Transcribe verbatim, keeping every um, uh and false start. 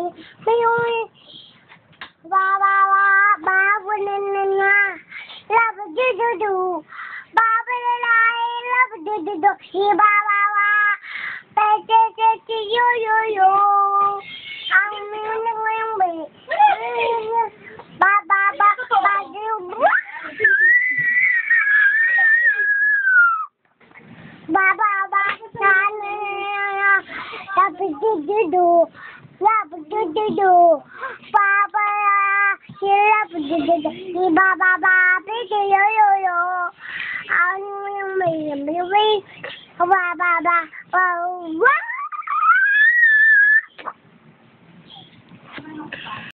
Ba ba ba ba bu na na na. Love do do do. Ba ba la la. Love do do do. Ba ba ba. Pe te te te yo yo yo. Ang minang minang ba. Ba ba ba ba do. Ba ba ba. Na na na. Love do do do. Love do do do. Ba ba. Love do do do. Ba ba ba. Pe te yo yo yo. Ang minang minang ba ba ba ba.